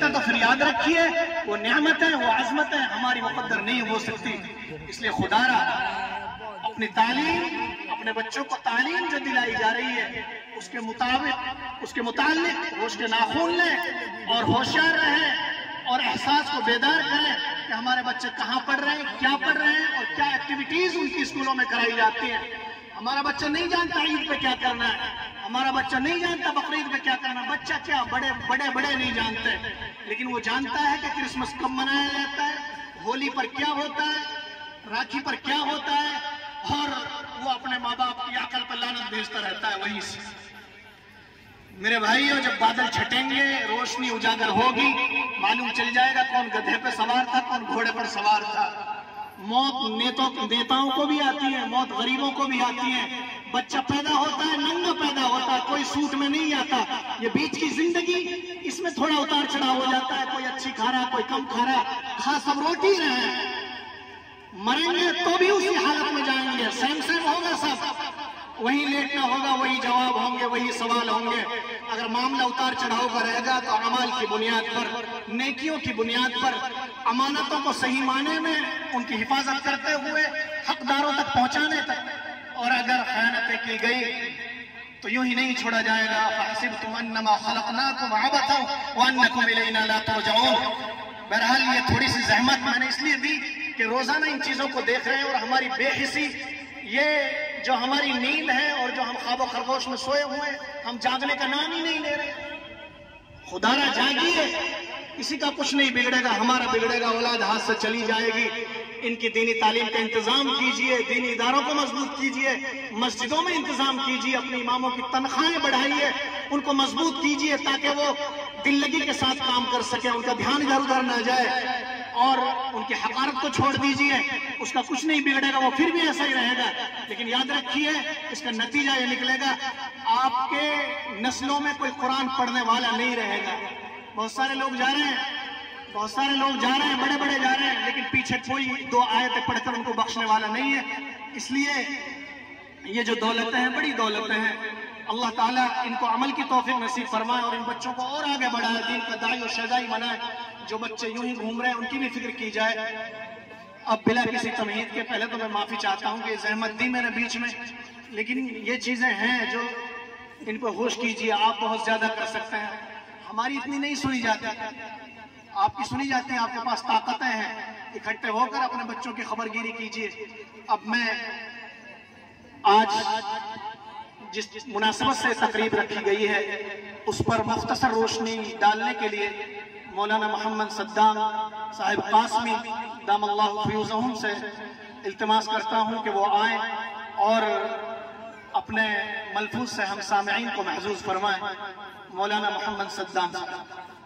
है तो फिर याद रखिए वो नेमत है, वो अजमत है, हमारी मुकद्दर नहीं हो सकती। इसलिए खुदारा अपनी तालीम, अपने बच्चों को तालीम जो दिलाई जा रही है उसके मुताबिक, उसके मुताल्लिक होश के नाखून लें और होशियार रहें और एहसास को बेदार करें कि हमारे बच्चे कहाँ पढ़ रहे हैं, क्या पढ़ रहे हैं और क्या एक्टिविटीज उनकी स्कूलों में कराई जाती हैं। हमारा बच्चा नहीं जानता ईद पे क्या करना है, हमारा बच्चा नहीं जानता बकरीद पे क्या करना है। बच्चा क्या, बड़े बड़े बड़े नहीं जानते, लेकिन वो जानता है कि क्रिसमस कब मनाया जाता है, होली पर क्या होता है, राखी पर क्या होता है, और वो अपने माँ बाप की अकल पर लानत भेजता रहता है। वहीं से मेरे भाइयों, जब बादल छटेंगे, रोशनी उजागर होगी, मालूम चल जाएगा कौन गधे पे सवार था, कौन घोड़े पर सवार था। मौत नेताओं को भी आती है, मौत गरीबों को भी आती है। बच्चा पैदा होता है नंगा पैदा होता है, कोई सूट में नहीं आता। ये बीच की जिंदगी, इसमें थोड़ा उतार चढ़ाव हो जाता है, कोई अच्छी खा रहा, कोई कम खा रहा, खा सब रोटी रहे। मरेंगे तो भी उसी हालत में जाएंगे, सेम सेम होगा सब, वही लेटना होगा, वही जवाब होंगे, वही सवाल होंगे। अगर मामला उतार चढ़ाव का रहेगा तो अमाल की बुनियाद पर, नेकियों की बुनियाद पर, अमानतों को सही माने में उनकी हिफाजत करते हुए हकदारों तक पहुंचाने तक, और अगर खयानतें की गई तो यूं ही नहीं छोड़ा जाएगा। फहसिबतुम अन्नमा खलक़नाकुम अबथन व अन्नकुम इलैना ला तुरजऊन। बहरहाल ये थोड़ी सी जहमत मैंने इसलिए दी कि रोजाना इन चीजों को देख रहे हैं और हमारी बेहिसी, ये जो हमारी नींद है और जो हम ख्वाब खरगोश में सोए हुए, हम जागने का नाम ही नहीं ले रहे। खुदारा जागिए, किसी का कुछ नहीं बिगड़ेगा, हमारा बिगड़ेगा, औलाद हाथ से चली जाएगी। इनकी दीनी तालीम का इंतजाम कीजिए, दीनी इदारों को मजबूत कीजिए, मस्जिदों में इंतजाम कीजिए, अपने इमामों की तनख्वाहें बढ़ाइए, उनको मजबूत कीजिए ताकि वो दिल लगी के साथ काम कर सके, उनका ध्यान इधर उधर न जाए, और उनकी हकारत को छोड़ दीजिए, उसका कुछ नहीं बिगड़ेगा, वो फिर भी ऐसा ही रहेगा। लेकिन याद रखिए, इसका नतीजा ये निकलेगा, आपके नस्लों में कोई कुरान पढ़ने वाला नहीं रहेगा। बहुत सारे लोग जा रहे हैं, बहुत सारे लोग जा रहे हैं, बड़े बड़े जा रहे हैं, लेकिन पीछे कोई दो आयतें पढ़कर उनको बख्शने वाला नहीं है। इसलिए ये जो दौलतें हैं, बड़ी दौलतें हैं, अल्लाह ताला इनको अमल की तौफीक नसीब फरमाए और इन बच्चों को और आगे बढ़ाए, दीन का दाई और शहदाई बनाए। जो बच्चे यूं ही घूम रहे हैं उनकी भी फिक्र की जाए। अब बिला किसी तमहीद के पहले तो मैं माफी चाहता हूं कि जहमत दी मैंने बीच में, लेकिन ये चीजें हैं जो इन पर होश कीजिए। आप बहुत ज्यादा कर सकते हैं, हमारी इतनी नहीं सुनी जाती, आपकी सुनी जाती है, आपके पास ताकतें हैं, इकट्ठे होकर अपने बच्चों की खबरगिरी कीजिए। अब मैं आज जिस मुनासिबत से तकरीब रखी गई है उस पर मुख्तसर रोशनी डालने के लिए मौलाना मोहम्मद सद्दाम साहिब कासमी दामल्लाहु फ़यूज़हुम से इल्तिमास करता हूँ कि वो आए और अपने मलफूज से हम सामईन को महजूज फरमाएं। मौलाना मोहम्मद सद्दाम साहब।